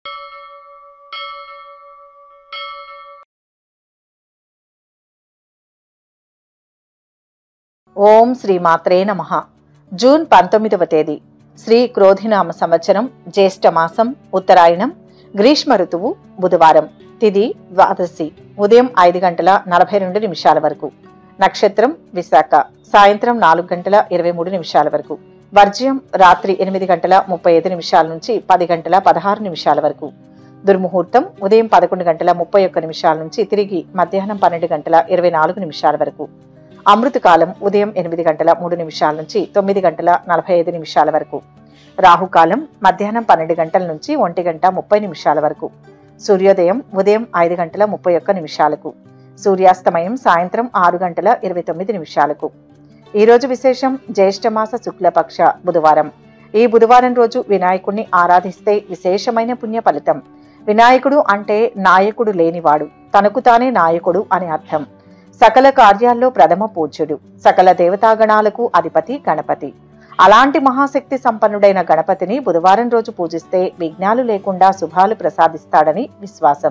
ఓం శ్రీ మాత్రే నమః. జూన్ 19వ తేదీ శ్రీ క్రోధినామ సంవత్సరం, జ్యేష్ఠ మాసం, ఉత్తరాయణం, గ్రీష్మ ఋతువు, బుధవారం. తిథి ద్వాదశి, ఉదయం 5:42 వరకు. నక్షత్రం విశాఖ, సాయంత్రం 4:23 వరకు. వర్జ్యం రాత్రి 8:35 నుంచి 10:16 వరకు. దుర్ముహూర్తం ఉదయం 11:31 నుంచి తిరిగి మధ్యాహ్నం 12:24 వరకు. అమృతకాలం ఉదయం 8:03 నుంచి 9:45 వరకు. రాహుకాలం మధ్యాహ్నం 12 గంటల నుంచి 1:30 వరకు. సూర్యోదయం ఉదయం 5:31. సూర్యాస్తమయం సాయంత్రం 6:29. ఈరోజు విశేషం జ్యేష్ఠమాస శుక్లపక్ష బుధవారం. ఈ బుధవారం రోజు వినాయకుడిని ఆరాధిస్తే విశేషమైన పుణ్య ఫలితం. వినాయకుడు అంటే నాయకుడు లేనివాడు, తనకు తానే నాయకుడు అని అర్థం. సకల కార్యాల్లో ప్రథమ పూజ్యుడు, సకల దేవతాగణాలకు అధిపతి గణపతి. అలాంటి మహాశక్తి సంపన్నుడైన గణపతిని బుధవారం రోజు పూజిస్తే విఘ్నాలు లేకుండా శుభాలు ప్రసాదిస్తాడని విశ్వాసం.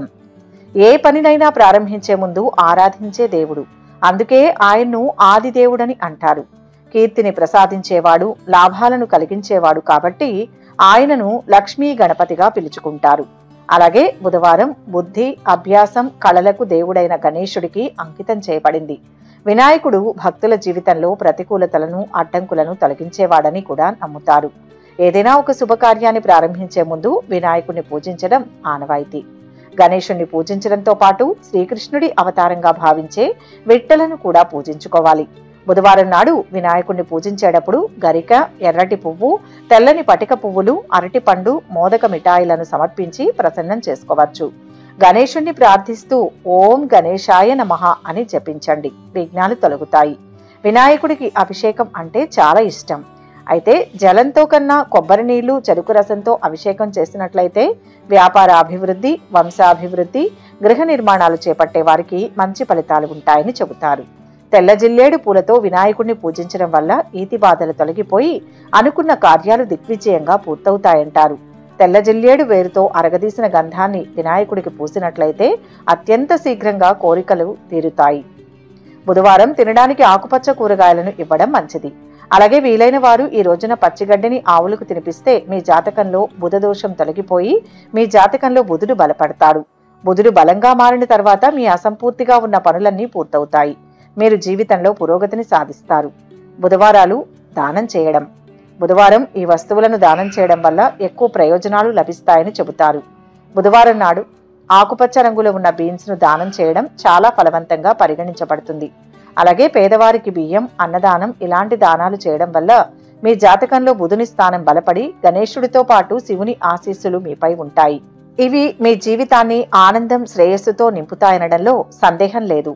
ఏ పనినైనా ప్రారంభించే ముందు ఆరాధించే దేవుడు, అందుకే ఆయన్ను ఆదిదేవుడని అంటారు. కీర్తిని ప్రసాదించేవాడు, లాభాలను కలిగించేవాడు కాబట్టి ఆయనను లక్ష్మీ గణపతిగా పిలుచుకుంటారు. అలాగే బుధవారం బుద్ధి, అభ్యాసం, కళలకు దేవుడైన గణేశుడికి అంకితం చేయబడింది. వినాయకుడు భక్తుల జీవితంలో ప్రతికూలతలను, అడ్డంకులను తొలగించేవాడని కూడా నమ్ముతారు. ఏదైనా ఒక శుభకార్యాన్ని ప్రారంభించే ముందు వినాయకుడిని పూజించడం ఆనవాయితీ. గణేశుణ్ణి పూజించడంతో పాటు శ్రీకృష్ణుడి అవతారంగా భావించే విఠ్ఠలను కూడా పూజించుకోవాలి. బుధవారం నాడు వినాయకుడిని పూజించేటప్పుడు గరిక, ఎర్రటి పువ్వు, తెల్లని పటిక పువ్వులు, అరటిపండు, మోదక మిఠాయిలను సమర్పించి ప్రసన్నం చేసుకోవచ్చు. గణేశుణ్ణి ప్రార్థిస్తూ ఓం గణేశాయ నమః అని జపించండి, విఘ్నాలు తొలగుతాయి. వినాయకుడికి అభిషేకం అంటే చాలా ఇష్టం. అయితే జలంతో కన్నా కొబ్బరి నీళ్లు, చెరుకు రసంతో అభిషేకం చేసినట్లయితే వ్యాపార అభివృద్ధి, వంశాభివృద్ధి, గృహ నిర్మాణాలు చేపట్టే వారికి మంచి ఫలితాలు ఉంటాయని చెబుతారు. తెల్ల జిల్లేడు పూలతో వినాయకుడిని పూజించడం వల్ల ఈతి బాధలు తొలగిపోయి అనుకున్న కార్యాలు దిగ్విజయంగా పూర్తవుతాయంటారు. తెల్ల జిల్లేడు వేరుతో అరగదీసిన గంధాన్ని వినాయకుడికి పూసినట్లయితే అత్యంత శీఘ్రంగా కోరికలు తీరుతాయి. బుధవారం తినడానికి ఆకుపచ్చ కూరగాయలను ఇవ్వడం మంచిది. అలాగే వీలైన వారు ఈ రోజున పచ్చిగడ్డిని ఆవులకు తినిపిస్తే మీ జాతకంలో బుధ దోషం తొలగిపోయి మీ జాతకంలో బుధుడు బలపడతాడు. బుధుడు బలంగా మారిన తర్వాత మీ అసంపూర్తిగా ఉన్న పనులన్నీ పూర్తవుతాయి. మీరు జీవితంలో పురోగతిని సాధిస్తారు. బుధవారాలు దానం చేయడం. బుధవారం ఈ వస్తువులను దానం చేయడం వల్ల ఎక్కువ ప్రయోజనాలు లభిస్తాయని చెబుతారు. బుధవారం నాడు ఆకుపచ్చ రంగులో ఉన్న బీన్స్ను దానం చేయడం చాలా ఫలవంతంగా పరిగణించబడుతుంది. అలాగే పేదవారికి బియ్యం, అన్నదానం ఇలాంటి దానాలు చేయడం వల్ల మీ జాతకంలో బుధుని స్థానం బలపడి గణేశుడితో పాటు శివుని ఆశీస్సులు మీపై ఉంటాయి. ఇవి మీ జీవితాన్ని ఆనందం, శ్రేయస్సుతో నింపుతాయనడంలో సందేహం లేదు.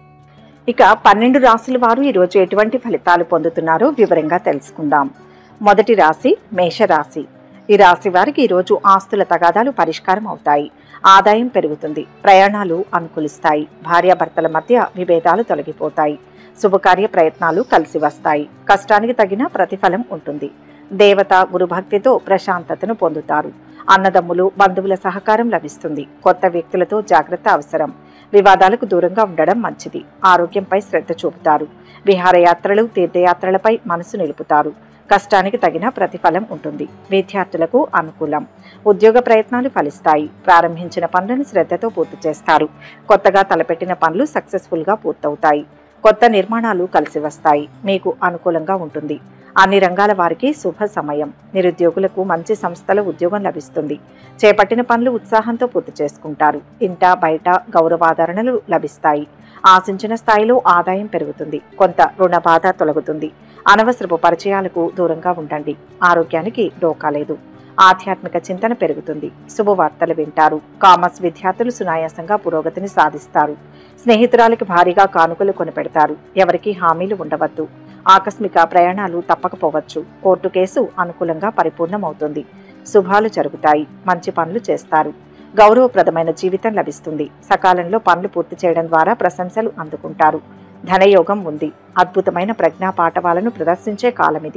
ఇక 12 రాశుల వారు ఈరోజు ఎటువంటి ఫలితాలు పొందుతున్నారో వివరంగా తెలుసుకుందాం. మొదటి రాశి మేషరాశి. ఈ రాశి వారికి ఈరోజు ఆస్తుల తగాదాలు పరిష్కారం అవుతాయి. ఆదాయం పెరుగుతుంది. ప్రయాణాలు అనుకూలిస్తాయి. భార్యాభర్తల మధ్య విభేదాలు తొలగిపోతాయి. శుభకార్య ప్రయత్నాలు కలిసి వస్తాయి. కష్టానికి తగిన ప్రతిఫలం ఉంటుంది. దేవత, గురుభక్తితో ప్రశాంతతను పొందుతారు. అన్నదమ్ములు, బంధువుల సహకారం లభిస్తుంది. కొత్త వ్యక్తులతో జాగ్రత్త అవసరం. వివాదాలకు దూరంగా ఉండడం మంచిది. ఆరోగ్యంపై శ్రద్ధ చూపుతారు. విహారయాత్రలు, తీర్థయాత్రలపై మనసు నిలుపుతారు. కష్టానికి తగిన ప్రతిఫలం ఉంటుంది. విద్యార్థులకు అనుకూలం. ఉద్యోగ ప్రయత్నాలు ఫలిస్తాయి. ప్రారంభించిన పనులను శ్రద్ధతో పూర్తి చేస్తారు. కొత్తగా తలపెట్టిన పనులు సక్సెస్ఫుల్గా పూర్తవుతాయి. కొత్త నిర్మాణాలు కలిసి వస్తాయి. మీకు అనుకూలంగా ఉంటుంది. అన్ని రంగాల వారికి శుభ సమయం. నిరుద్యోగులకు మంచి సంస్థలో ఉద్యోగం లభిస్తుంది. చేపట్టిన పనులు ఉత్సాహంతో పూర్తి చేసుకుంటారు. ఇంట బయట గౌరవాదరణలు లభిస్తాయి. ఆశించిన స్థాయిలో ఆదాయం పెరుగుతుంది. కొంత రుణ బాధ తొలగుతుంది. అనవసరపు పరిచయాలకు దూరంగా ఉండండి. ఆరోగ్యానికి డోకా లేదు. ఆధ్యాత్మిక చింతన పెరుగుతుంది. శుభవార్తలు వింటారు. కామర్స్ విద్యార్థులు సునాయాసంగా పురోగతిని సాధిస్తారు. స్నేహితురాలకి భారీగా కానుకలు కొనిపెడతారు. ఎవరికీ హామీలు ఉండవద్దు. ఆకస్మిక ప్రయాణాలు తప్పకపోవచ్చు. కోర్టు కేసు అనుకూలంగా పరిపూర్ణమవుతుంది. శుభాలు జరుగుతాయి. మంచి పనులు చేస్తారు. గౌరవప్రదమైన జీవితం లభిస్తుంది. సకాలంలో పనులు పూర్తి చేయడం ద్వారా ప్రశంసలు అందుకుంటారు. ధనయోగం ఉంది. అద్భుతమైన ప్రజ్ఞా పాఠవాలను ప్రదర్శించే కాలమిది.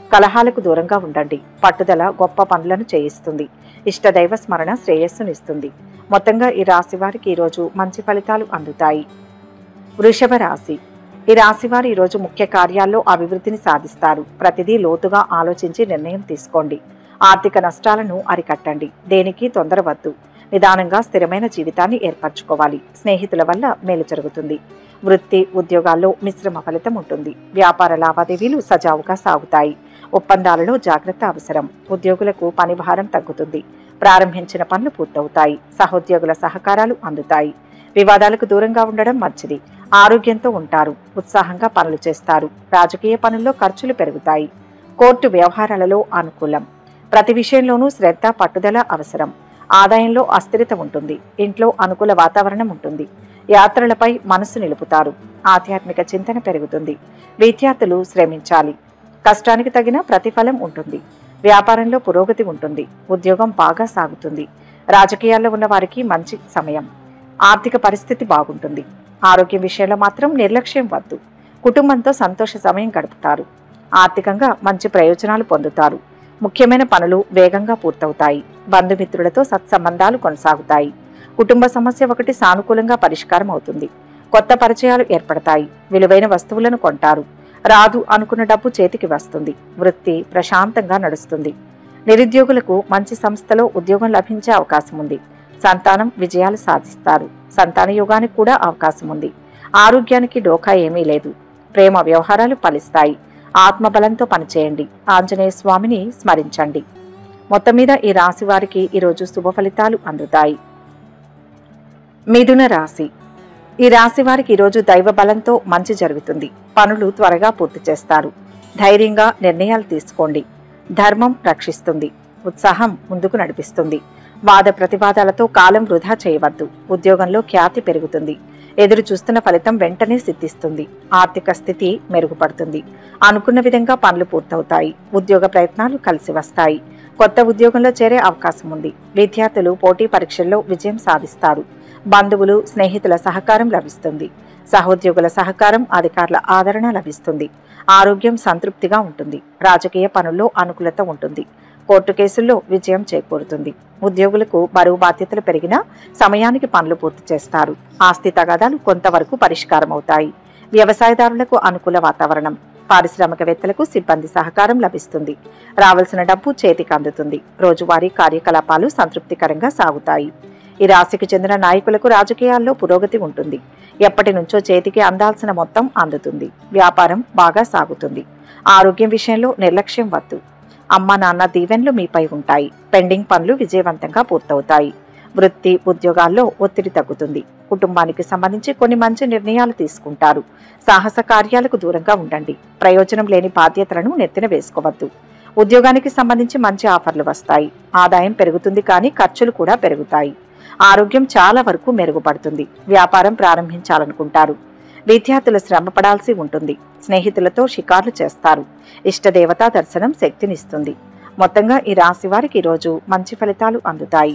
కలహాలకు దూరంగా ఉండండి. పట్టుదల గొప్ప పనులను చేయిస్తుంది. ఇష్టదైవ స్మరణ శ్రేయస్సునిస్తుంది. మొత్తంగా ఈ రాశి వారికి ఈరోజు మంచి ఫలితాలు అందుతాయి. వృషభ రాశి. ఈ రాశివారు ఈరోజు ముఖ్య కార్యాల్లో అభివృద్ధిని సాధిస్తారు. ప్రతిదీ లోతుగా ఆలోచించి నిర్ణయం తీసుకోండి. ఆర్థిక నష్టాలను అరికట్టండి. దేనికి తొందర వద్దు. నిదానంగా స్థిరమైన జీవితాన్ని ఏర్పరచుకోవాలి. స్నేహితుల వల్ల మేలు జరుగుతుంది. వృత్తి ఉద్యోగాల్లో మిశ్రమ ఫలితం ఉంటుంది. వ్యాపార లావాదేవీలు సజావుగా సాగుతాయి. ఒప్పందాలలో జాగ్రత్త అవసరం. ఉద్యోగులకు పని భారం తగ్గుతుంది. ప్రారంభించిన పనులు పూర్తవుతాయి. సహోద్యోగుల సహకారాలు అందుతాయి. వివాదాలకు దూరంగా ఉండడం మంచిది. ఆరోగ్యంతో ఉంటారు. ఉత్సాహంగా పనులు చేస్తారు. రాజకీయ పనుల్లో ఖర్చులు పెరుగుతాయి. కోర్టు వ్యవహారాలలో అనుకూలం. ప్రతి విషయంలోనూ శ్రద్ధ పట్టుదల అవసరం. ఆదాయంలో అస్థిరత ఉంటుంది. ఇంట్లో అనుకూల వాతావరణం ఉంటుంది. యాత్రలపై మనసు నిలుపుతారు. ఆధ్యాత్మిక చింతన పెరుగుతుంది. విద్యార్థులు శ్రమించాలి. కష్టానికి తగిన ప్రతిఫలం ఉంటుంది. వ్యాపారంలో పురోగతి ఉంటుంది. ఉద్యోగం బాగా సాగుతుంది. రాజకీయాల్లో ఉన్న వారికి మంచి సమయం. ఆర్థిక పరిస్థితి బాగుంటుంది. ఆరోగ్యం విషయంలో మాత్రం నిర్లక్ష్యం వద్దు. కుటుంబంతో సంతోష సమయం గడుపుతారు. ఆర్థికంగా మంచి ప్రయోజనాలు పొందుతారు. ముఖ్యమైన పనులు వేగంగా పూర్తవుతాయి. బంధుమిత్రులతో సత్సంబంధాలు కొనసాగుతాయి. కుటుంబ సమస్య ఒకటి సానుకూలంగా పరిష్కారం అవుతుంది. కొత్త పరిచయాలు ఏర్పడతాయి. విలువైన వస్తువులను కొంటారు. రాదు అనుకున్న డబ్బు చేతికి వస్తుంది. వృత్తి ప్రశాంతంగా నడుస్తుంది. నిరుద్యోగులకు మంచి సంస్థలో ఉద్యోగం లభించే అవకాశం ఉంది. సంతానం విజయాలు సాధిస్తారు. సంతాన యోగానికి కూడా అవకాశం ఉంది. ఆరోగ్యానికి డోకా ఏమీ లేదు. ప్రేమ వ్యవహారాలు ఫలిస్తాయి. ఆత్మబలంతో పనిచేయండి. ఆంజనేయ స్వామిని స్మరించండి. మొత్తం మీద ఈ రాశి వారికి ఈరోజు శుభ ఫలితాలు అందుతాయి. మిథున రాశి. ఈ రాశి వారికి ఈరోజు దైవ బలంతో మంచి జరుగుతుంది. పనులు త్వరగా పూర్తి చేస్తారు. ధైర్యంగా నిర్ణయాలు తీసుకోండి. ధర్మం రక్షిస్తుంది. ఉత్సాహం ముందుకు నడిపిస్తుంది. వాద ప్రతివాదాలతో కాలం వృధా చేయవద్దు. ఉద్యోగంలో ఖ్యాతి పెరుగుతుంది. ఎదురు చూస్తున్న ఫలితం వెంటనే సిద్ధిస్తుంది. ఆర్థిక స్థితి మెరుగుపడుతుంది. అనుకున్న విధంగా పనులు పూర్తవుతాయి. ఉద్యోగ ప్రయత్నాలు కలిసి వస్తాయి. కొత్త ఉద్యోగంలో చేరే అవకాశం ఉంది. విద్యార్థులు పోటీ పరీక్షల్లో విజయం సాధిస్తారు. బంధువులు స్నేహితుల సహకారం లభిస్తుంది. సహోద్యోగుల సహకారం అధికారుల ఆదరణ లభిస్తుంది. ఆరోగ్యం సంతృప్తిగా ఉంటుంది. రాజకీయ పనుల్లో అనుకూలత ఉంటుంది. కోర్టు కేసుల్లో విజయం చేకూరుతుంది. ఉద్యోగులకు బరువు బాధ్యతలు పెరిగినా సమయానికి పనులు పూర్తి చేస్తారు. ఆస్తి తగాదాలు కొంతవరకు పరిష్కారం అవుతాయి. వ్యవసాయదారులకు అనుకూల వాతావరణం. పారిశ్రామికవేత్తలకు సిబ్బంది సహకారం లభిస్తుంది. రావాల్సిన డబ్బు చేతికి అందుతుంది. రోజువారీ కార్యకలాపాలు సంతృప్తికరంగా సాగుతాయి. ఈ రాశికి చెందిన నాయకులకు రాజకీయాల్లో పురోగతి ఉంటుంది. ఎప్పటి నుంచో చేతికి అందాల్సిన మొత్తం అందుతుంది. వ్యాపారం బాగా సాగుతుంది. ఆరోగ్యం విషయంలో నిర్లక్ష్యం వద్దు. అమ్మ నాన్న దీవెనలు మీపై ఉంటాయి. పెండింగ్ పనులు విజయవంతంగా పూర్తవుతాయి. వృత్తి ఉద్యోగాల్లో ఒత్తిడి తగ్గుతుంది. కుటుంబానికి సంబంధించి కొన్ని మంచి నిర్ణయాలు తీసుకుంటారు. సాహస కార్యాలకు దూరంగా ఉండండి. ప్రయోజనం లేని బాధ్యతలను నెత్తిన వేసుకోవద్దు. ఉద్యోగానికి సంబంధించి మంచి ఆఫర్లు వస్తాయి. ఆదాయం పెరుగుతుంది కానీ ఖర్చులు కూడా పెరుగుతాయి. ఆరోగ్యం చాలా వరకు మెరుగుపడుతుంది. వ్యాపారం ప్రారంభించాలనుకుంటారు. విద్యార్థులు శ్రమ పడాల్సి ఉంటుంది. స్నేహితులతో షికార్లు చేస్తారు. ఇష్టదేవతా దర్శనం శక్తినిస్తుంది. మొత్తంగా ఈ రాశి వారికి ఈరోజు మంచి ఫలితాలు అందుతాయి.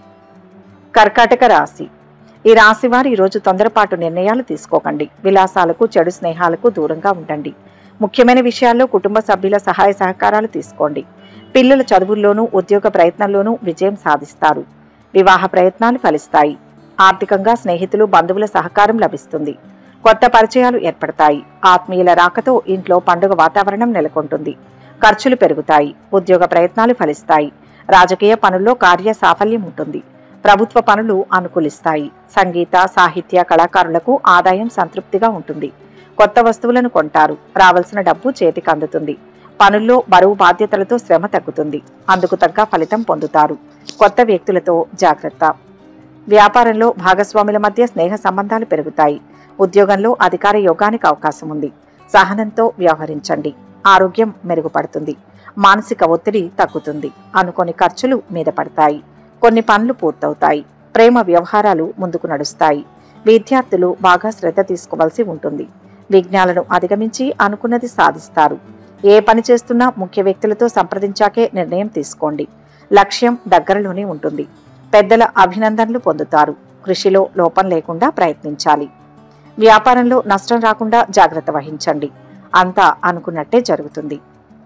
కర్కాటక రాశి. ఈ రాశి వారు ఈరోజు తొందరపాటు నిర్ణయాలు తీసుకోకండి. విలాసాలకు చెడు స్నేహాలకు దూరంగా ఉండండి. ముఖ్యమైన విషయాల్లో కుటుంబ సభ్యుల సహాయ సహకారాలు తీసుకోండి. పిల్లల చదువుల్లోనూ ఉద్యోగ ప్రయత్నంలోనూ విజయం సాధిస్తారు. వివాహ ప్రయత్నాలు ఫలిస్తాయి. ఆర్థికంగా స్నేహితులు బంధువుల సహకారం లభిస్తుంది. కొత్త పరిచయాలు ఏర్పడతాయి. ఆత్మీయుల రాకతో ఇంట్లో పండుగ వాతావరణం నెలకొంటుంది. ఖర్చులు పెరుగుతాయి. ఉద్యోగ ప్రయత్నాలు ఫలిస్తాయి. రాజకీయ పనుల్లో కార్య సాఫల్యం ఉంటుంది. ప్రభుత్వ పనులు అనుకూలిస్తాయి. సంగీత సాహిత్య కళాకారులకు ఆదాయం సంతృప్తిగా ఉంటుంది. కొత్త వస్తువులను కొంటారు. రావాల్సిన డబ్బు చేతికి అందుతుంది. పనుల్లో బరువు బాధ్యతలతో శ్రమ తగ్గుతుంది. అందుకు తగ్గ ఫలితం పొందుతారు. కొత్త వ్యక్తులతో జాగ్రత్త. వ్యాపారంలో భాగస్వాముల మధ్య స్నేహ సంబంధాలు పెరుగుతాయి. ఉద్యోగంలో అధికార యోగానికి అవకాశం ఉంది. సహనంతో వ్యవహరించండి. ఆరోగ్యం మెరుగుపడుతుంది. మానసిక ఒత్తిడి తగ్గుతుంది. అనుకోని ఖర్చులు మీద పడతాయి. కొన్ని పనులు పూర్తవుతాయి. ప్రేమ వ్యవహారాలు ముందుకు నడుస్తాయి. విద్యార్థులు బాగా శ్రద్ధ తీసుకోవాల్సి ఉంటుంది. విఘ్నాలను అధిగమించి అనుకున్నది సాధిస్తారు. ఏ పని చేస్తున్నా ముఖ్య వ్యక్తులతో సంప్రదించాకే నిర్ణయం తీసుకోండి. లక్ష్యం దగ్గరలోనే ఉంటుంది. పెద్దల అభినందనలు పొందుతారు. కృషిలో లోపం లేకుండా ప్రయత్నించాలి. వ్యాపారంలో నష్టం రాకుండా జాగ్రత్త వహించండి. అంతా అనుకున్నట్టే జరుగుతుంది.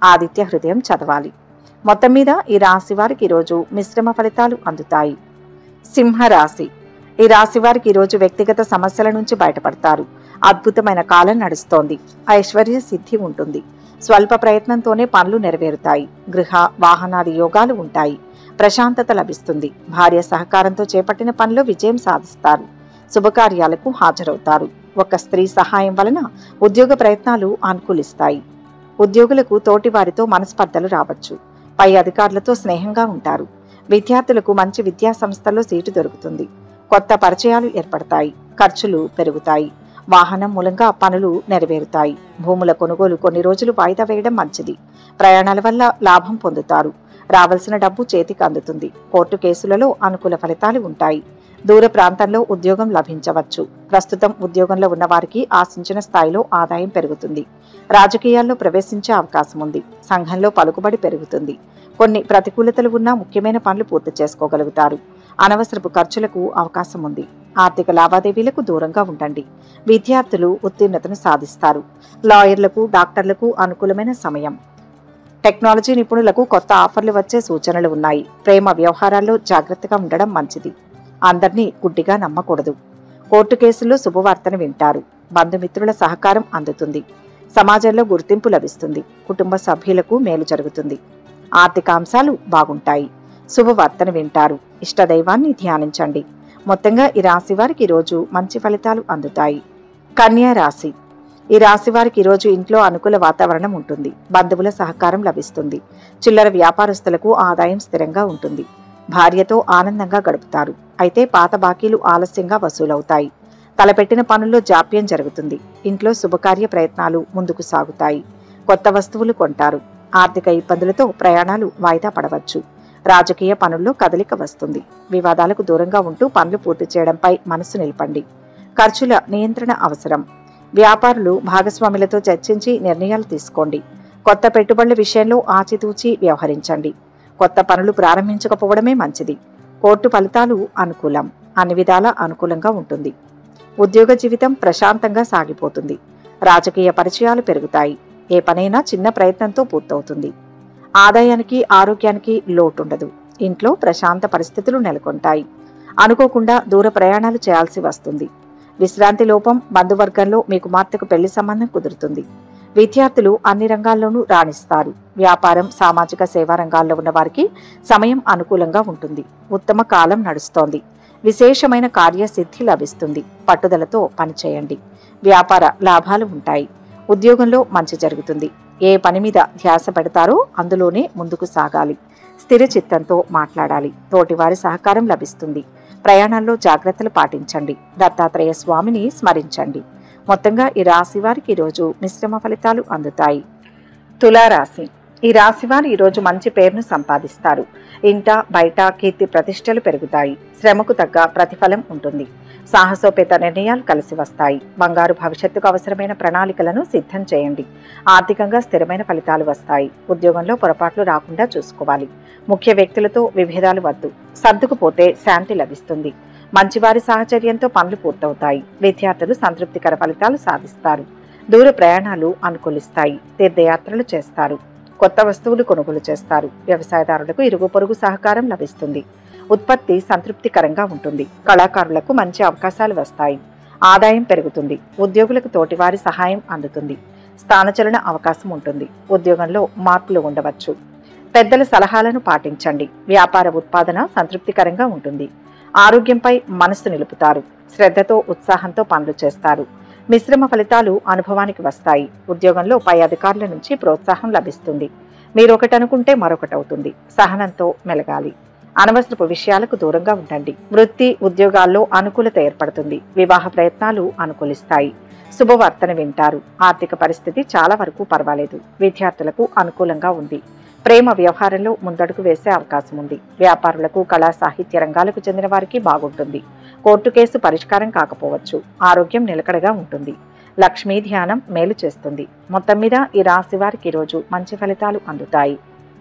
ఆదిత్య హృదయం చదవాలి. మొత్తం మీద ఈ రాశి వారికి ఈరోజు మిశ్రమ ఫలితాలు అందుతాయి. సింహరాశి. ఈ రాశి వారికి ఈరోజు వ్యక్తిగత సమస్యల నుంచి బయటపడతారు. అద్భుతమైన కాలం నడుస్తోంది. ఐశ్వర్య సిద్ధి ఉంటుంది. స్వల్ప ప్రయత్నంతోనే పనులు నెరవేరుతాయి. గృహ వాహనాది యోగాలు ఉంటాయి. ప్రశాంతత లభిస్తుంది. భార్య సహకారంతో చేపట్టిన పనిలో విజయం సాధిస్తారు. శుభకార్యాలకు హాజరవుతారు. ఒక స్త్రీ సహాయం వలన ఉద్యోగ ప్రయత్నాలు అనుకూలిస్తాయి. ఉద్యోగులకు తోటి వారితో మనస్పర్ధలు రావచ్చు. పై అధికారులతో స్నేహంగా ఉంటారు. విద్యార్థులకు మంచి విద్యా సంస్థల్లో సీటు దొరుకుతుంది. కొత్త పరిచయాలు ఏర్పడతాయి. ఖర్చులు పెరుగుతాయి. వాహనం మూలంగా పనులు నెరవేరుతాయి. భూముల కొనుగోలు కొన్ని రోజులు వాయిదా వేయడం మంచిది. ప్రయాణాల వల్ల లాభం పొందుతారు. రావాల్సిన డబ్బు చేతికి అందుతుంది. కోర్టు కేసులలో అనుకూల ఫలితాలు ఉంటాయి. దూర ప్రాంతంలో ఉద్యోగం లభించవచ్చు. ప్రస్తుతం ఉద్యోగంలో ఉన్న వారికి ఆశించిన స్థాయిలో ఆదాయం పెరుగుతుంది. రాజకీయాల్లో ప్రవేశించే అవకాశం ఉంది. సంఘంలో పలుకుబడి పెరుగుతుంది. కొన్ని ప్రతికూలతలు ఉన్నా ముఖ్యమైన పనులు పూర్తి చేసుకోగలుగుతారు. అనవసరపు ఖర్చులకు అవకాశం ఉంది. ఆర్థిక లావాదేవీలకు దూరంగా ఉండండి. విద్యార్థులు ఉత్తీర్ణతను సాధిస్తారు. లాయర్లకు, డాక్టర్లకు అనుకూలమైన సమయం. టెక్నాలజీ నిపుణులకు కొత్త ఆఫర్లు వచ్చే సూచనలు ఉన్నాయి. ప్రేమ వ్యవహారాల్లో జాగ్రత్తగా ఉండడం మంచిది. అందర్నీ గుడ్డిగా నమ్మకూడదు. కోర్టు కేసుల్లో శుభవార్తను వింటారు. బంధుమిత్రుల సహకారం అందుతుంది. సమాజంలో గుర్తింపు లభిస్తుంది. కుటుంబ సభ్యులకు మేలు జరుగుతుంది. ఆర్థిక అంశాలు బాగుంటాయి. శుభవార్తను వింటారు. ఇష్టదైవాన్ని ధ్యానించండి. మొత్తంగా ఈ రాశి వారికి ఈరోజు మంచి ఫలితాలు అందుతాయి. కన్యా రాశి. ఈ రాశి వారికి ఈరోజు ఇంట్లో అనుకూల వాతావరణం ఉంటుంది. బంధువుల సహకారం లభిస్తుంది. చిల్లర వ్యాపారస్తులకు ఆదాయం స్థిరంగా ఉంటుంది. భార్యతో ఆనందంగా గడుపుతారు. అయితే పాత బాకీలు ఆలస్యంగా వసూలవుతాయి. తలపెట్టిన పనుల్లో జాప్యం జరుగుతుంది. ఇంట్లో శుభకార్య ప్రయత్నాలు ముందుకు సాగుతాయి. కొత్త వస్తువులు కొంటారు. ఆర్థిక ఇబ్బందులతో ప్రయాణాలు వాయిదా పడవచ్చు. రాజకీయ పనుల్లో కదలిక వస్తుంది. వివాదాలకు దూరంగా ఉంటూ పనులు పూర్తి చేయడంపై మనసు నిలపండి. ఖర్చుల నియంత్రణ అవసరం. వ్యాపారులు భాగస్వాములతో చర్చించి నిర్ణయాలు తీసుకోండి. కొత్త పెట్టుబడుల విషయంలో ఆచితూచి వ్యవహరించండి. కొత్త పనులు ప్రారంభించకపోవడమే మంచిది. కోర్టు ఫలితాలు అనుకూలం. అన్ని విధాలా అనుకూలంగా ఉంటుంది. ఉద్యోగ జీవితం ప్రశాంతంగా సాగిపోతుంది. రాజకీయ పరిచయాలు పెరుగుతాయి. ఏ పనైనా చిన్న ప్రయత్నంతో పూర్తవుతుంది. ఆదాయానికి, ఆరోగ్యానికి లోటుండదు. ఇంట్లో ప్రశాంత పరిస్థితులు నెలకొంటాయి. అనుకోకుండా దూర ప్రయాణాలు చేయాల్సి వస్తుంది. విశ్రాంతి లోపం. బంధువర్గంలో మీ కుమార్తెకు పెళ్లి సంబంధం కుదురుతుంది. విద్యార్థులు అన్ని రంగాల్లోనూ రాణిస్తారు. వ్యాపారం, సామాజిక సేవా రంగాల్లో ఉన్న వారికి సమయం అనుకూలంగా ఉంటుంది. ఉత్తమ కాలం నడుస్తోంది. విశేషమైన కార్యసిద్ధి లభిస్తుంది. పట్టుదలతో పనిచేయండి. వ్యాపార లాభాలు ఉంటాయి. ఉద్యోగంలో మంచి జరుగుతుంది. ఏ పని మీద ధ్యాస పెడతారో అందులోనే ముందుకు సాగాలి. స్థిర చిత్తంతో మాట్లాడాలి. తోటివారి సహకారం లభిస్తుంది. ప్రయాణాల్లో జాగ్రత్తలు పాటించండి. దత్తాత్రేయ స్వామిని స్మరించండి. మొత్తంగా ఈ రాశి వారికి ఈరోజు మిశ్రమ ఫలితాలు అందుతాయి. తులారాశి. ఈ రాశి వారు ఈరోజు మంచి పేరును సంపాదిస్తారు. ఇంట బయట కీర్తి ప్రతిష్టలు పెరుగుతాయి. శ్రమకు తగ్గ ప్రతిఫలం ఉంటుంది. సాహసోపేత నిర్ణయాలు కలిసి వస్తాయి. బంగారు భవిష్యత్తుకు అవసరమైన ప్రణాళికలను సిద్ధం చేయండి. ఆర్థికంగా స్థిరమైన ఫలితాలు వస్తాయి. ఉద్యోగంలో పొరపాట్లు రాకుండా చూసుకోవాలి. ముఖ్య వ్యక్తులతో విభేదాలు వద్దు. సర్దుకుపోతే శాంతి లభిస్తుంది. మంచివారి సాహచర్యంతో పనులు పూర్తవుతాయి. విద్యార్థులు సంతృప్తికర ఫలితాలు సాధిస్తారు. దూర ప్రయాణాలు అనుకూలిస్తాయి. తీర్థయాత్రలు చేస్తారు. కొత్త వస్తువులు కొనుగోలు చేస్తారు. వ్యవసాయదారులకు ఇరుగు పొరుగు సహకారం లభిస్తుంది. ఉత్పత్తి సంతృప్తికరంగా ఉంటుంది. కళాకారులకు మంచి అవకాశాలు వస్తాయి. ఆదాయం పెరుగుతుంది. ఉద్యోగులకు తోటివారి సహాయం అందుతుంది. స్థానచలన అవకాశం ఉంటుంది. ఉద్యోగంలో మార్పులు ఉండవచ్చు. పెద్దల సలహాలను పాటించండి. వ్యాపార ఉత్పాదన సంతృప్తికరంగా ఉంటుంది. ఆరోగ్యంపై మనసు నిలుపుతారు. శ్రద్ధతో, ఉత్సాహంతో పనులు చేస్తారు. మిశ్రమ ఫలితాలు అనుభవానికి వస్తాయి. ఉద్యోగంలో పై అధికారుల నుంచి ప్రోత్సాహం లభిస్తుంది. మీరొకటి అనుకుంటే మరొకటి అవుతుంది. సహనంతో మెలగాలి. అనవసరపు విషయాలకు దూరంగా ఉండండి. వృత్తి, ఉద్యోగాల్లో అనుకూలత ఏర్పడుతుంది. వివాహ ప్రయత్నాలు అనుకూలిస్తాయి. శుభవార్తను వింటారు. ఆర్థిక పరిస్థితి చాలా వరకు పర్వాలేదు. విద్యార్థులకు అనుకూలంగా ఉంది. ప్రేమ వ్యవహారంలో ముందడుగు వేసే అవకాశం ఉంది. వ్యాపారులకు, కళా సాహిత్య రంగాలకు చెందిన వారికి బాగుంటుంది. కోర్టు కేసు పరిష్కారం కాకపోవచ్చు. ఆరోగ్యం నిలకడగా ఉంటుంది. లక్ష్మీ ధ్యానం మేలు చేస్తుంది. మొత్తం మీద ఈ రాశి వారికి ఈరోజు మంచి ఫలితాలు అందుతాయి.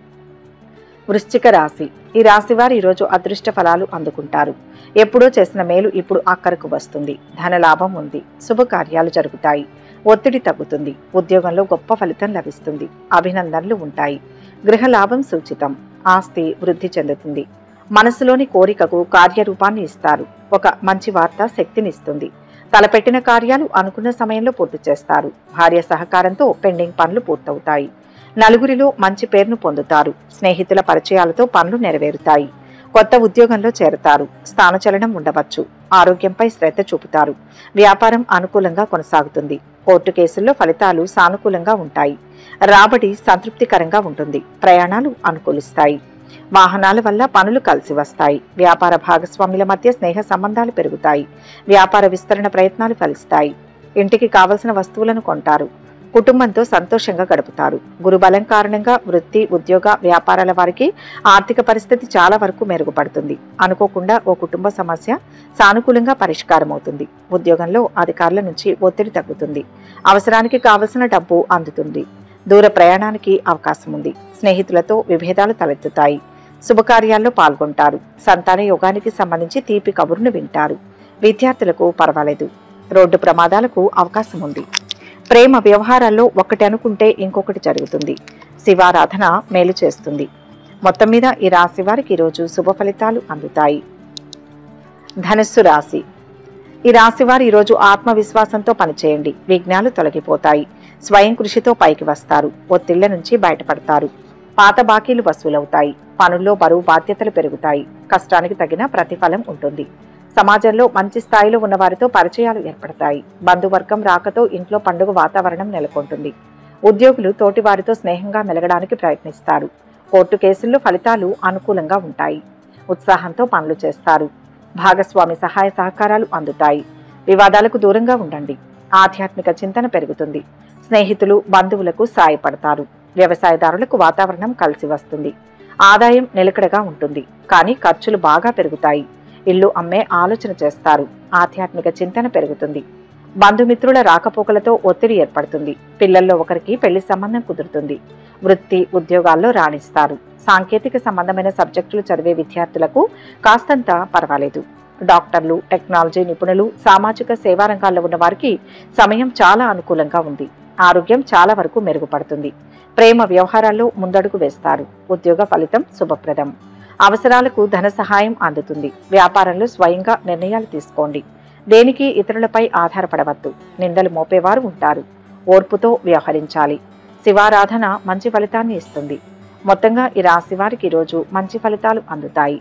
వృశ్చిక రాశి. ఈ రాశి వారు ఈరోజు అదృష్ట ఫలాలు అందుకుంటారు. ఎప్పుడో చేసిన మేలు ఇప్పుడు అక్కరకు వస్తుంది. ధన లాభం ఉంది. శుభకార్యాలు జరుగుతాయి. ఒత్తిడి తగ్గుతుంది. ఉద్యోగంలో గొప్ప ఫలితం లభిస్తుంది. అభినందనలు ఉంటాయి. గృహ లాభం సూచితం. ఆస్తి వృద్ధి చెందుతుంది. మనసులోని కోరికకు కార్యరూపాన్ని ఇస్తారు. ఒక మంచి వార్త శక్తినిస్తుంది. తలపెట్టిన కార్యాలు అనుకున్న సమయంలో పూర్తి చేస్తారు. భార్య సహకారంతో పెండింగ్ పనులు పూర్తవుతాయి. నలుగురిలో మంచి పేరును పొందుతారు. స్నేహితుల పరిచయాలతో పనులు నెరవేరుతాయి. కొత్త ఉద్యోగంలో చేరతారు. స్థానచలనం ఉండవచ్చు. ఆరోగ్యంపై శ్రద్ధ చూపుతారు. వ్యాపారం అనుకూలంగా కొనసాగుతుంది. కోర్టు కేసుల్లో ఫలితాలు సానుకూలంగా ఉంటాయి. రాబడి సంతృప్తికరంగా ఉంటుంది. ప్రయాణాలు అనుకూలిస్తాయి. వాహనాల వల్ల పనులు కలిసి వస్తాయి. వ్యాపార భాగస్వాముల మధ్య స్నేహ సంబంధాలు పెరుగుతాయి. వ్యాపార విస్తరణ ప్రయత్నాలు ఫలిస్తాయి. ఇంటికి కావలసిన వస్తువులను కొంటారు. కుటుంబంతో సంతోషంగా గడుపుతారు. గురుబలం కారణంగా వృత్తి, ఉద్యోగ, వ్యాపారాల వారికి ఆర్థిక పరిస్థితి చాలా వరకు మెరుగుపడుతుంది. అనుకోకుండా ఓ కుటుంబ సమస్య సానుకూలంగా పరిష్కారం అవుతుంది. ఉద్యోగంలో అధికారుల నుంచి ఒత్తిడి తగ్గుతుంది. అవసరానికి కావలసిన డబ్బు అందుతుంది. దూర ప్రయాణానికి అవకాశం ఉంది. స్నేహితులతో విభేదాలు తలెత్తుతాయి. శుభకార్యాల్లో పాల్గొంటారు. సంతాన యోగానికి సంబంధించి తీపి కబురును వింటారు. విద్యార్థులకు పర్వాలేదు. రోడ్డు ప్రమాదాలకు అవకాశం ఉంది. ప్రేమ వ్యవహారాల్లో ఒకటి అనుకుంటే ఇంకొకటి జరుగుతుంది. శివారాధన మేలు చేస్తుంది. మొత్తం మీద ఈ రాశి వారికి ఈరోజు శుభ ఫలితాలు అందుతాయి. ధనుస్సు రాశి. ఈ రాశి వారు ఈరోజు ఆత్మవిశ్వాసంతో పనిచేయండి. విఘ్నాలు తొలగిపోతాయి. స్వయం కృషితో పైకి వస్తారు. ఒత్తిళ్ల నుంచి బయటపడతారు. పాత బాకీలు వసూలవుతాయి. పనుల్లో బరువు బాధ్యతలు పెరుగుతాయి. కష్టానికి తగిన ప్రతిఫలం ఉంటుంది. సమాజంలో మంచి స్థాయిలో ఉన్న వారితో పరిచయాలు ఏర్పడతాయి. బంధువర్గం రాకతో ఇంట్లో పండుగ వాతావరణం నెలకొంటుంది. ఉద్యోగులు తోటి వారితో స్నేహంగా మెలగడానికి ప్రయత్నిస్తారు. కోర్టు కేసుల్లో ఫలితాలు అనుకూలంగా ఉంటాయి. ఉత్సాహంతో పనులు చేస్తారు. భాగస్వామి సహాయ సహకారాలు అందుతాయి. వివాదాలకు దూరంగా ఉండండి. ఆధ్యాత్మిక చింతన పెరుగుతుంది. స్నేహితులు, బంధువులకు సాయపడతారు. వ్యవసాయదారులకు వాతావరణం కలిసి వస్తుంది. ఆదాయం నిలకడగా ఉంటుంది. కానీ ఖర్చులు బాగా పెరుగుతాయి. ఇల్లు అమ్మే ఆలోచన చేస్తారు. ఆధ్యాత్మిక చింతన పెరుగుతుంది. బంధుమిత్రుల రాకపోకలతో ఒత్తిడి ఏర్పడుతుంది. పిల్లల్లో ఒకరికి పెళ్లి సంబంధం కుదురుతుంది. వృత్తి, ఉద్యోగాల్లో రాణిస్తారు. సాంకేతిక సంబంధమైన సబ్జెక్టులు చదివే విద్యార్థులకు కాస్తంత పర్వాలేదు. డాక్టర్లు, టెక్నాలజీ నిపుణులు, సామాజిక సేవా రంగాల్లో ఉన్న వారికి సమయం చాలా అనుకూలంగా ఉంది. ఆరోగ్యం చాలా వరకు మెరుగుపడుతుంది. ప్రేమ వ్యవహారాల్లో ముందడుగు వేస్తారు. ఉద్యోగ ఫలితం శుభప్రదం. అవసరాలకు ధన సహాయం అందుతుంది. వ్యాపారంలో స్వయంగా నిర్ణయాలు తీసుకోండి. దేనికి ఇతరులపై ఆధారపడవద్దు. నిందలు మోపేవారు ఉంటారు. ఓర్పుతో వ్యవహరించాలి. శివారాధన మంచి ఫలితాన్ని ఇస్తుంది. మొత్తంగా ఈ రాశి వారికి ఈరోజు మంచి ఫలితాలు అందుతాయి.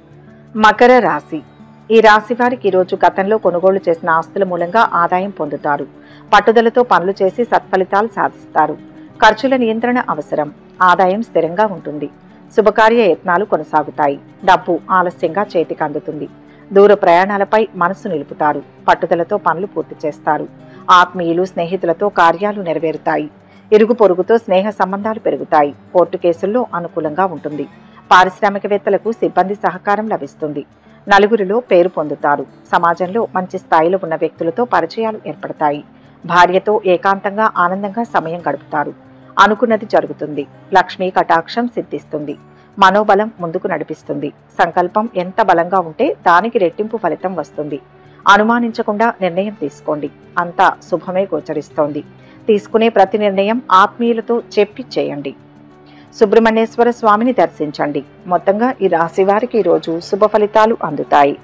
మకర రాశి. ఈ రాశి వారికి ఈరోజు గతంలో కొనుగోలు చేసిన ఆస్తుల మూలంగా ఆదాయం పొందుతారు. పట్టుదలతో పనులు చేసి సత్ఫలితాలు సాధిస్తారు. ఖర్చుల నియంత్రణ అవసరం. ఆదాయం స్థిరంగా ఉంటుంది. శుభకార్య యత్నాలు కొనసాగుతాయి. డబ్బు ఆలస్యంగా చేతికి అందుతుంది. దూర ప్రయాణాలపై మనసు నిలుపుతారు. పట్టుదలతో పనులు పూర్తి చేస్తారు. ఆత్మీయులు, స్నేహితులతో కార్యాలు నెరవేరుతాయి. ఇరుగు పొరుగుతో స్నేహ సంబంధాలు పెరుగుతాయి. కోర్టు కేసుల్లో అనుకూలంగా ఉంటుంది. పారిశ్రామికవేత్తలకు సిబ్బంది సహకారం లభిస్తుంది. నలుగురిలో పేరు పొందుతారు. సమాజంలో మంచి స్థాయిలో ఉన్న వ్యక్తులతో పరిచయాలు ఏర్పడతాయి. భార్యతో ఏకాంతంగా ఆనందంగా సమయం గడుపుతారు. అనుకున్నది జరుగుతుంది. లక్ష్మీ కటాక్షం సిద్ధిస్తుంది. మనోబలం ముందుకు నడిపిస్తుంది. సంకల్పం ఎంత బలంగా ఉంటే దానికి రెట్టింపు ఫలితం వస్తుంది. అనుమానించకుండా నిర్ణయం తీసుకోండి. అంతా శుభమే గోచరిస్తోంది. తీసుకునే ప్రతి నిర్ణయం ఆత్మీయులతో చెప్పి చేయండి. సుబ్రహ్మణ్యేశ్వర స్వామిని దర్శించండి. మొత్తంగా ఈ రాశి వారికి ఈరోజు శుభ ఫలితాలు అందుతాయి.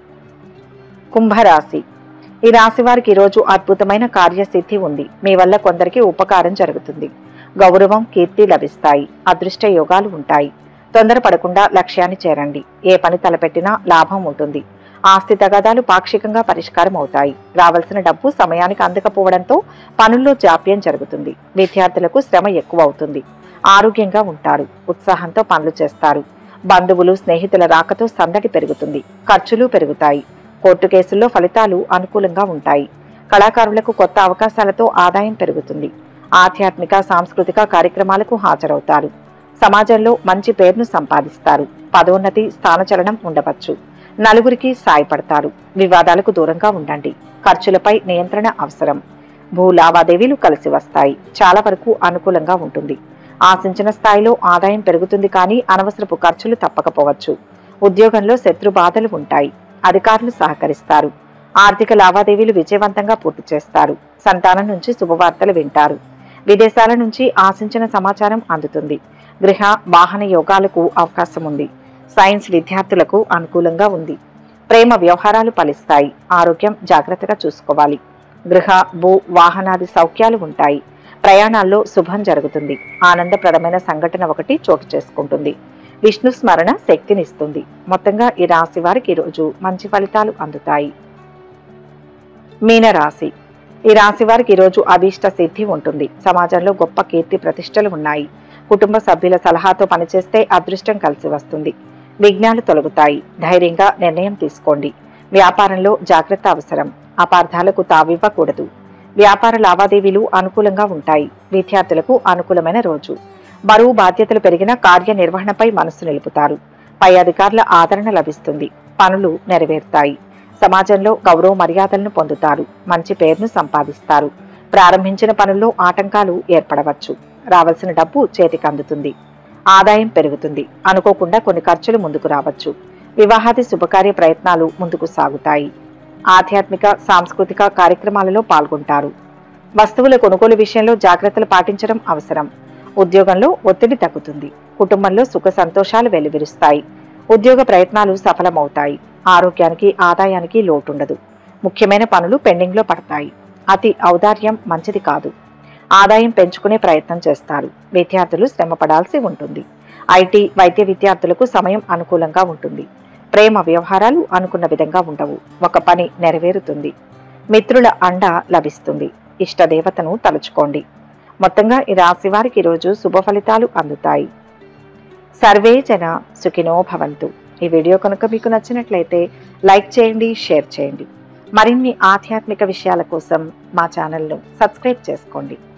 కుంభరాశి. ఈ రాశి వారికి ఈరోజు అద్భుతమైన కార్యసిద్ధి ఉంది. మీ వల్ల కొందరికి ఉపకారం జరుగుతుంది. గౌరవం, కీర్తి లభిస్తాయి. అదృష్ట యోగాలు ఉంటాయి. తొందరపడకుండా లక్ష్యాన్ని చేరండి. ఏ పని తలపెట్టినా లాభం ఉంటుంది. ఆస్తి తగాదాలు పాక్షికంగా పరిష్కారం అవుతాయి. రావాల్సిన డబ్బు సమయానికి అందకపోవడంతో పనుల్లో జాప్యం జరుగుతుంది. విద్యార్థులకు శ్రమ ఎక్కువ అవుతుంది. ఆరోగ్యంగా ఉంటారు. ఉత్సాహంతో పనులు చేస్తారు. బంధువులు, స్నేహితుల రాకతో సందడి పెరుగుతుంది. ఖర్చులు పెరుగుతాయి. కోర్టు కేసుల్లో ఫలితాలు అనుకూలంగా ఉంటాయి. కళాకారులకు కొత్త అవకాశాలతో ఆదాయం పెరుగుతుంది. ఆధ్యాత్మిక, సాంస్కృతిక కార్యక్రమాలకు హాజరవుతారు. సమాజంలో మంచి పేరును సంపాదిస్తారు. పదోన్నతి, స్థానచలనం ఉండవచ్చు. నలుగురికి సాయపడతారు. వివాదాలకు దూరంగా ఉండండి. ఖర్చులపై నియంత్రణ అవసరం. భూ లావాదేవీలు కలిసి వస్తాయి. చాలా వరకు అనుకూలంగా ఉంటుంది. ఆశించిన స్థాయిలో ఆదాయం పెరుగుతుంది. కానీ అనవసరపు ఖర్చులు తప్పకపోవచ్చు. ఉద్యోగంలో శత్రు బాధలు ఉంటాయి. అధికారులు సహకరిస్తారు. ఆర్థిక లావాదేవీలు విజయవంతంగా పూర్తి చేస్తారు. సంతానం నుంచి శుభవార్తలు వింటారు. విదేశాల నుంచి ఆశించిన సమాచారం అందుతుంది. గృహ వాహన యోగాలకు అవకాశం ఉంది. సైన్స్ విద్యార్థులకు అనుకూలంగా ఉంది. ప్రేమ వ్యవహారాలు ఫలిస్తాయి. ఆరోగ్యం జాగ్రత్తగా చూసుకోవాలి. గృహ భూ వాహనాది సౌఖ్యాలు ఉంటాయి. ప్రయాణాల్లో శుభం జరుగుతుంది. ఆనందప్రదమైన సంఘటన ఒకటి చోటు చేసుకుంటుంది. విష్ణు స్మరణ శక్తినిస్తుంది. మొత్తంగా ఈ రాశి వారికి ఈరోజు మంచి ఫలితాలు అందుతాయి. మీనరాశి. ఈ రాశి వారికి ఈరోజు అభీష్ట సిద్ధి ఉంటుంది. సమాజంలో గొప్ప కీర్తి ప్రతిష్టలు ఉన్నాయి. కుటుంబ సభ్యుల సలహాతో పనిచేస్తే అదృష్టం కలిసి వస్తుంది. విఘ్నాలు తొలగుతాయి. ధైర్యంగా నిర్ణయం తీసుకోండి. వ్యాపారంలో జాగ్రత్త అవసరం. అపార్థాలకు తావివ్వకూడదు. వ్యాపార లావాదేవీలు అనుకూలంగా ఉంటాయి. విద్యార్థులకు అనుకూలమైన రోజు. బరువు బాధ్యతలు పెరిగిన కార్యనిర్వహణపై మనస్సు నిలుపుతారు. పై అధికారుల ఆదరణ లభిస్తుంది. పనులు నెరవేరుతాయి. సమాజంలో గౌరవ మర్యాదలను పొందుతారు. మంచి పేరును సంపాదిస్తారు. ప్రారంభించిన పనుల్లో ఆటంకాలు ఏర్పడవచ్చు. రావాల్సిన డబ్బు చేతికి అందుతుంది. ఆదాయం పెరుగుతుంది. అనుకోకుండా కొన్ని ఖర్చులు ముందుకు రావచ్చు. వివాహాది శుభకార్య ప్రయత్నాలు ముందుకు సాగుతాయి. ఆధ్యాత్మిక సాంస్కృతిక కార్యక్రమాలలో పాల్గొంటారు. వస్తువుల కొనుగోలు విషయంలో జాగ్రత్తలు పాటించడం అవసరం. ఉద్యోగంలో ఒత్తిడి తగ్గుతుంది. కుటుంబంలో సుఖ సంతోషాలు వెల్లివిరుస్తాయి. ఉద్యోగ ప్రయత్నాలు సఫలమవుతాయి. ఆరోగ్యానికి ఆదాయానికి లోటుండదు. ముఖ్యమైన పనులు పెండింగ్లో పడతాయి. అతి ఔదార్యం మంచిది కాదు. ఆదాయం పెంచుకునే ప్రయత్నం చేస్తారు. విద్యార్థులు శ్రమ పడాల్సి ఉంటుంది. ఐటీ వైద్య విద్యార్థులకు సమయం అనుకూలంగా ఉంటుంది. ప్రేమ వ్యవహారాలు అనుకున్న విధంగా ఉండవు. ఒక పని నెరవేరుతుంది. మిత్రుల అండ లభిస్తుంది. ఇష్టదేవతను తలుచుకోండి. మొత్తంగా ఈ రాశి వారికి ఈరోజు శుభ ఫలితాలు అందుతాయి. సర్వే జన సుఖినో భవంతు. ఈ వీడియో కనుక మీకు నచ్చినట్లయితే లైక్ చేయండి, షేర్ చేయండి. మరిన్ని ఆధ్యాత్మిక విషయాల కోసం మా ఛానల్ను సబ్స్క్రైబ్ చేసుకోండి.